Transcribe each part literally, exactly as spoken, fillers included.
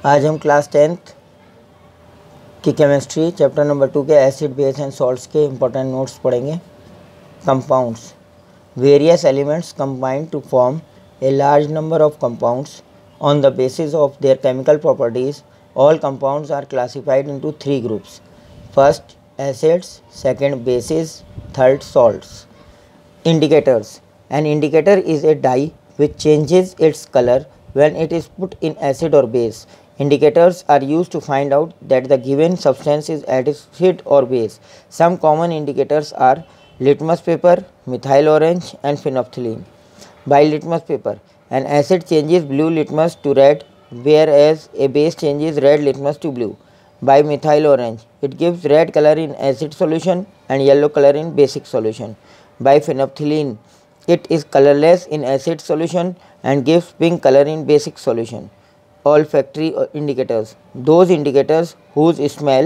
आज हम class tenth की केमिस्ट्री चैप्टर नंबर टू के एसिड बेस एंड सॉल्ट्स के इम्पोर्टेंट नोट्स पढ़ेंगे। Compounds, various elements combine to form a large number of compounds on the basis of their chemical properties. All compounds are classified into three groups. First acids, second bases, third salts. Indicators. An indicator is a dye which changes its color when it is put in acid or base. Indicators are used to find out that the given substance is acid or base. Some common indicators are litmus paper, methyl orange, and phenolphthalein. By litmus paper, an acid changes blue litmus to red, whereas a base changes red litmus to blue. By methyl orange, it gives red color in acid solution and yellow color in basic solution. By phenolphthalein, it is colorless in acid solution and gives pink color in basic solution. Olfactory indicators. Those indicators whose smell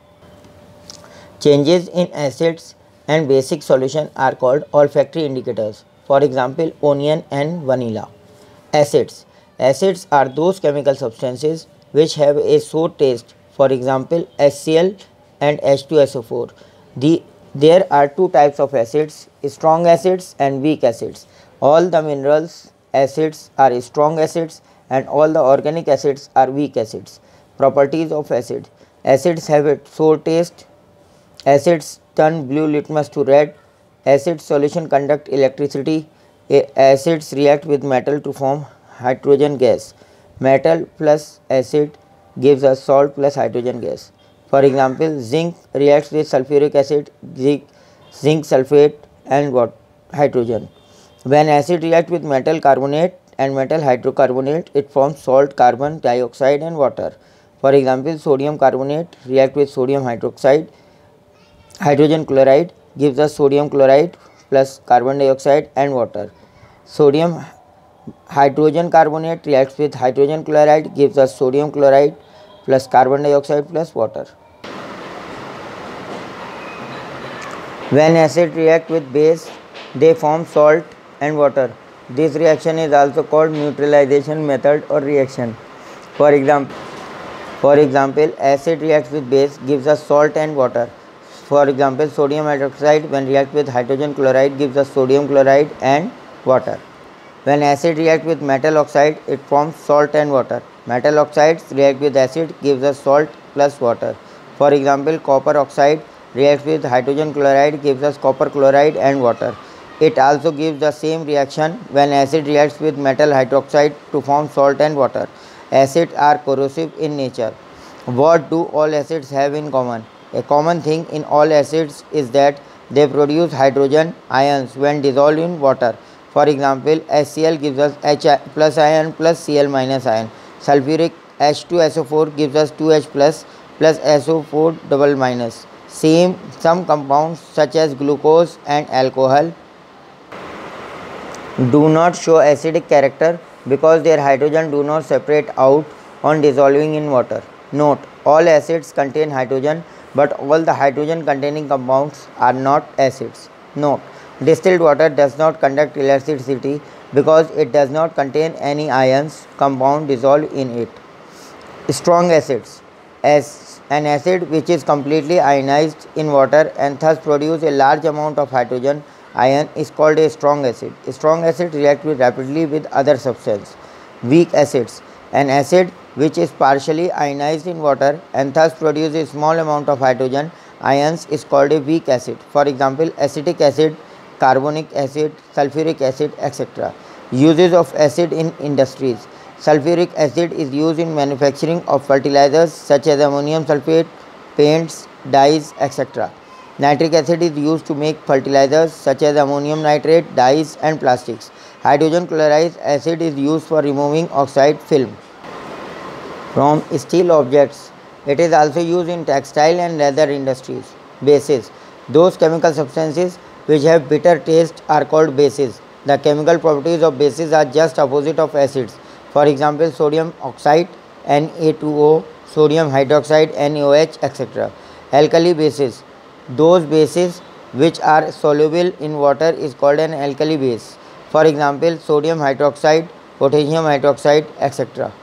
changes in acids and basic solution are called olfactory indicators. For example, onion and vanilla. Acids. Acids are those chemical substances which have a sour taste. For example, HCl and H two S O four. The There are two types of acids, strong acids and weak acids. All the minerals acids are strong acids and all the organic acids are weak acids. Properties of acid. Acids have a sour taste. Acids turn blue litmus to red. Acid solution conduct electricity. Acids react with metal to form hydrogen gas. Metal plus acid gives us salt plus hydrogen gas. For example, zinc reacts with sulfuric acid, zinc, zinc sulfate and what? Hydrogen. When acid reacts with metal carbonate and metal hydrocarbonate, it forms salt, carbon dioxide and water. For example, sodium carbonate reacts with sodium hydroxide. Hydrogen chloride gives us sodium chloride plus carbon dioxide and water. Sodium hydrogen carbonate reacts with hydrogen chloride, gives us sodium chloride plus carbon dioxide plus water. When acid react with base, they form salt and water. This reaction is also called neutralization method or reaction. For example, for example, acid reacts with base, gives us salt and water. For example, sodium hydroxide when react with hydrogen chloride gives us sodium chloride and water. When acid reacts with metal oxide, it forms salt and water. Metal oxides react with acid, gives us salt plus water. For example, copper oxide reacts with hydrogen chloride, gives us copper chloride and water. It also gives the same reaction when acid reacts with metal hydroxide to form salt and water. Acids are corrosive in nature. What do all acids have in common? A common thing in all acids is that they produce hydrogen ions when dissolved in water. For example, HCl gives us H plus ion plus Cl minus ion. Sulfuric H two S O four gives us two H plus plus S O four double minus. Same some compounds such as glucose and alcohol do not show acidic character because their hydrogen do not separate out on dissolving in water. Note: all acids contain hydrogen, but all the hydrogen containing compounds are not acids. Note: distilled water does not conduct electricity because it does not contain any ions compound dissolved in it. Strong acids. As an acid which is completely ionized in water and thus produce a large amount of hydrogen ion is called a strong acid. A strong acid reacts rapidly with other substances. Weak acids. An acid which is partially ionized in water and thus produces a small amount of hydrogen ions is called a weak acid. For example, acetic acid, carbonic acid, sulfuric acid, et cetera. Uses of acid in industries. Sulfuric acid is used in manufacturing of fertilizers such as ammonium sulfate, paints, dyes, et cetera. Nitric acid is used to make fertilizers such as ammonium nitrate, dyes and plastics. Hydrogen chloride acid is used for removing oxide film from steel objects. It is also used in textile and leather industries. Bases. Those chemical substances which have bitter taste are called bases. The chemical properties of bases are just opposite of acids. For example, sodium oxide N A two O, sodium hydroxide N A O H, et cetera. Alkali bases. Those bases which are soluble in water is called an alkali base. For example, sodium hydroxide, potassium hydroxide, et cetera.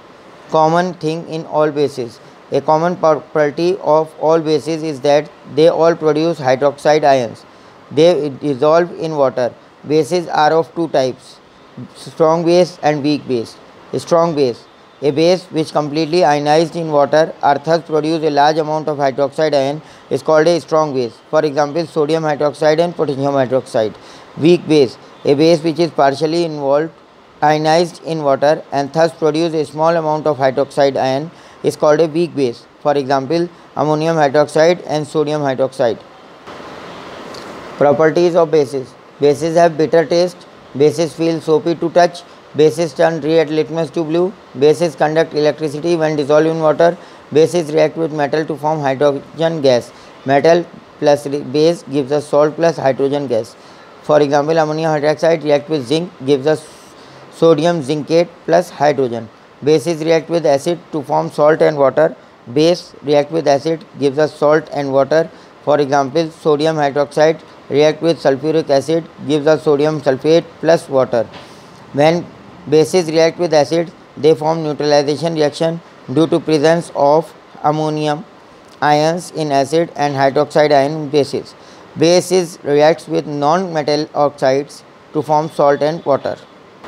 common thing in all bases. A common property of all bases is that they all produce hydroxide ions. They dissolve in water. Bases are of two types: strong base and weak base. A strong base, a base which completely ionized in water or thus produce a large amount of hydroxide ion, is called a strong base. For example, sodium hydroxide and potassium hydroxide. Weak base, a base which is partially involved ionized in water and thus produce a small amount of hydroxide ion, is called a weak base. For example, ammonium hydroxide and sodium hydroxide. Properties of bases. Bases have bitter taste. Bases feel soapy to touch. Bases turn red litmus to blue. Bases conduct electricity when dissolved in water. Bases react with metal to form hydrogen gas. Metal plus base gives us salt plus hydrogen gas. For example, ammonium hydroxide react with zinc, gives us sodium zincate plus hydrogen. Bases react with acid to form salt and water. Base react with acid, gives us salt and water. For example, sodium hydroxide react with sulfuric acid, gives us sodium sulfate plus water. When bases react with acid, they form neutralization reaction due to presence of ammonium ions in acid and hydroxide ion in bases. Bases reacts with non-metal oxides to form salt and water.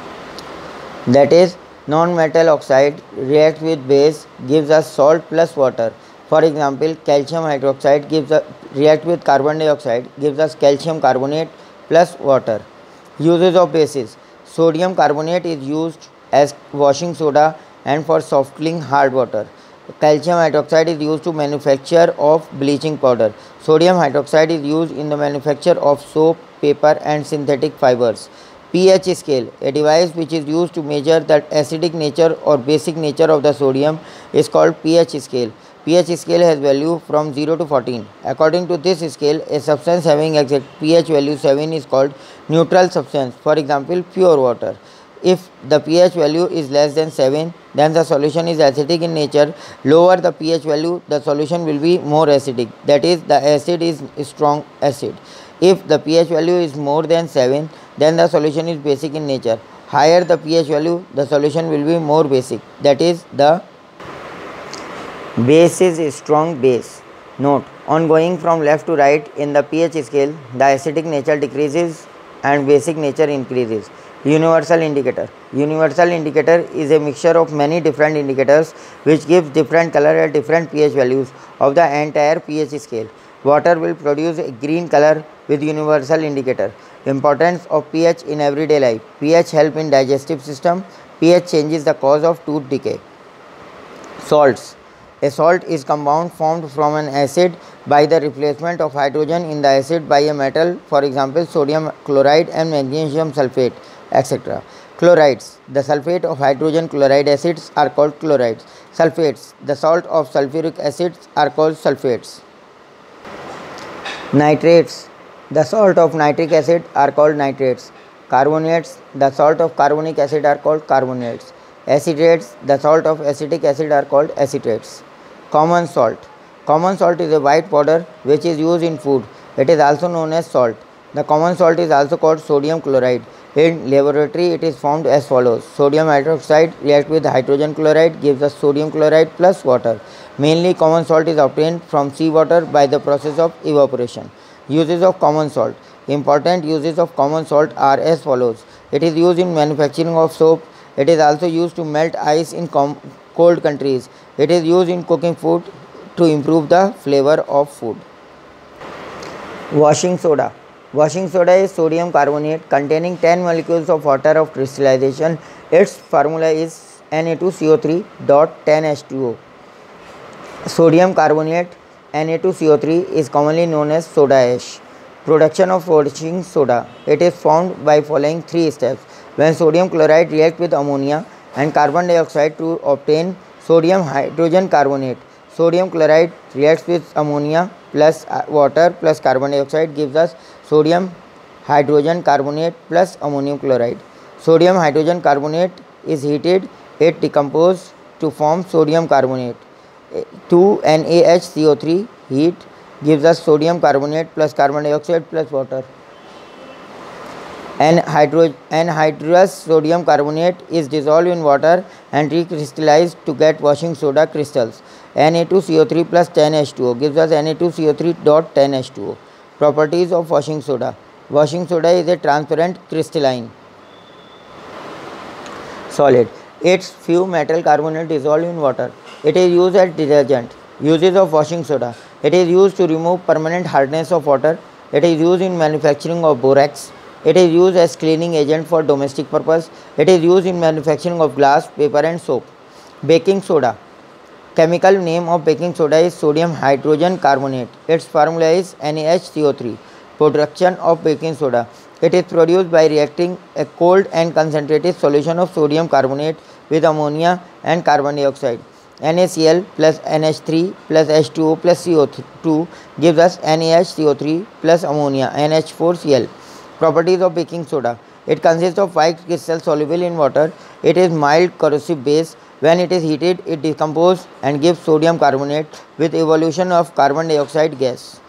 That is, non-metal oxide reacts with base, gives us salt plus water. For example, calcium hydroxide gives a, react with carbon dioxide, gives us calcium carbonate plus water. Uses of bases. Sodium carbonate is used as washing soda and for softening hard water. Calcium hydroxide is used to manufacture of bleaching powder. Sodium hydroxide is used in the manufacture of soap, paper and synthetic fibers. pH scale, a device which is used to measure the acidic nature or basic nature of the sodium, is called pH scale. pH scale has value from zero to fourteen. According to this scale, a substance having exact pH value seven is called neutral substance. For example, pure water. If the pH value is less than seven, then the solution is acidic in nature. Lower the pH value, the solution will be more acidic. That is, the acid is strong acid. If the pH value is more than seven, then the solution is basic in nature. Higher the pH value, the solution will be more basic. That is, the base is a strong base. Note, on going from left to right in the pH scale, the acidic nature decreases and basic nature increases. Universal indicator. Universal indicator is a mixture of many different indicators which gives different color at different pH values of the entire pH scale. Water will produce a green color with universal indicator. Importance of pH in everyday life. pH help in digestive system. pH changes the cause of tooth decay. Salts. A salt is compound formed from an acid by the replacement of hydrogen in the acid by a metal, for example, sodium chloride and magnesium sulfate, et cetera. Chlorides. The sulfate of hydrogen chloride acids are called chlorides. Sulfates. The salt of sulfuric acids are called sulfates. Nitrates. The salt of nitric acid are called nitrates. Carbonates. The salt of carbonic acid are called carbonates. Acidates. The salt of acetic acid are called acidates. Common salt. Common salt is a white powder which is used in food. It is also known as salt. The common salt is also called sodium chloride. In laboratory, it is formed as follows. Sodium hydroxide reacts with hydrogen chloride, gives us sodium chloride plus water. Mainly, common salt is obtained from seawater by the process of evaporation. Uses of common salt. Important uses of common salt are as follows. It is used in manufacturing of soap. It is also used to melt ice in cold countries. It is used in cooking food to improve the flavor of food. Washing soda. Washing soda is sodium carbonate containing ten molecules of water of crystallization. Its formula is N A two C O three dot ten H two O. Sodium carbonate N A two C O three is commonly known as soda ash. Production of washing soda. It is formed by following three steps. When sodium chloride reacts with ammonia and carbon dioxide to obtain sodium hydrogen carbonate. Sodium chloride reacts with ammonia plus water plus carbon dioxide, gives us sodium hydrogen carbonate plus ammonium chloride. Sodium hydrogen carbonate is heated, it decomposes to form sodium carbonate. two N A H C O three heat gives us sodium carbonate plus carbon dioxide plus water. Anhydro- anhydrous sodium carbonate is dissolved in water and recrystallized to get washing soda crystals. N A two C O three plus ten H two O gives us N A two C O three dot ten H two O. Properties of washing soda. Washing soda is a transparent crystalline solid. Its few metal carbonate dissolved in water. It is used as detergent. Uses of washing soda. It is used to remove permanent hardness of water. It is used in manufacturing of borax. It is used as cleaning agent for domestic purpose. It is used in manufacturing of glass, paper and soap. Baking soda. Chemical name of baking soda is sodium hydrogen carbonate. Its formula is N A H C O three. Production of baking soda. It is produced by reacting a cold and concentrated solution of sodium carbonate with ammonia and carbon dioxide. NaCl plus N H three plus H two O plus C O two gives us N A H C O three plus ammonia N H four Cl. Properties of baking soda. It consists of white crystal soluble in water. It is mild corrosive base. When it is heated, it decomposes and gives sodium carbonate with evolution of carbon dioxide gas.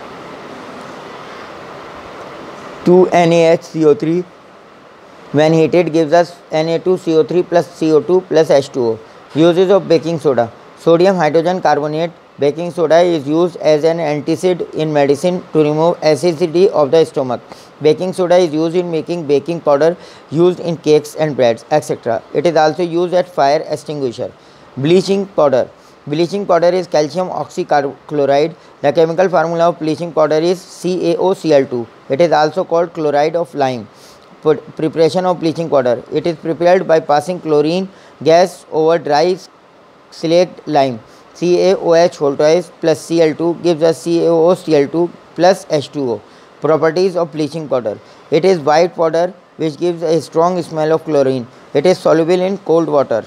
two N A H C O three when heated gives us N A two C O three plus C O two plus H two O. Uses of baking soda. Sodium hydrogen carbonate. Baking soda is used as an antacid in medicine to remove acidity of the stomach. Baking soda is used in making baking powder used in cakes and breads, et cetera. It is also used as fire extinguisher. Bleaching powder. Bleaching powder is calcium oxychloride. The chemical formula of bleaching powder is C A O C L two. It is also called chloride of lime. Preparation of bleaching powder. It is prepared by passing chlorine gas over dry slaked lime. C A O H whole twice plus C L two gives us C A O C L two plus H two O. Properties of bleaching powder. It is white powder which gives a strong smell of chlorine. It is soluble in cold water.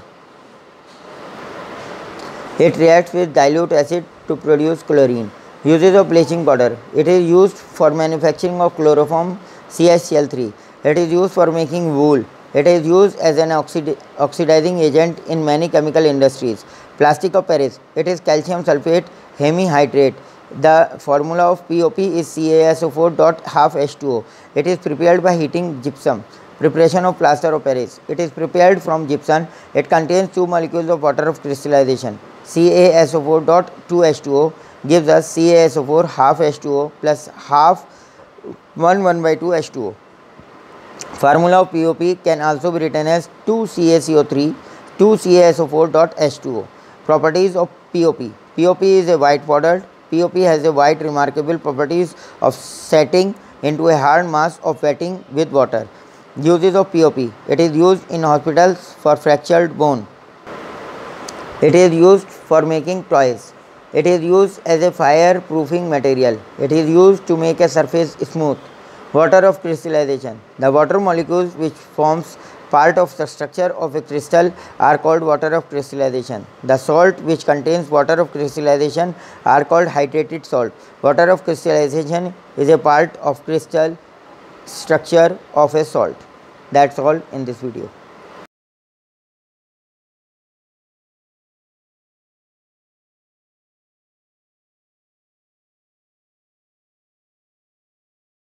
It reacts with dilute acid to produce chlorine. Uses of bleaching powder. It is used for manufacturing of chloroform C H C l three. It is used for making wool. It is used as an oxid oxidizing agent in many chemical industries. Plastic of Paris. It is calcium sulfate hemihydrate. The formula of P O P is C A S O four dot half H two O. It is prepared by heating gypsum. Preparation of plaster of Paris. It is prepared from gypsum. It contains two molecules of water of crystallization. C A S O four dot two H two O gives us C A S O four half H two O plus half one one by two H two O. Formula of P O P can also be written as two C A C O three, two C A S O four dot H two O. Properties of P O P. P O P is a white powder. P O P has a white remarkable properties of setting into a hard mass of wetting with water. Uses of P O P. It is used in hospitals for fractured bone. It is used for making toys. It is used as a fire-proofing material. It is used to make a surface smooth. Water of crystallization. The water molecules which forms part of the structure of a crystal are called water of crystallization. The salt which contains water of crystallization are called hydrated salt. Water of crystallization is a part of crystal structure of a salt. That's all in this video.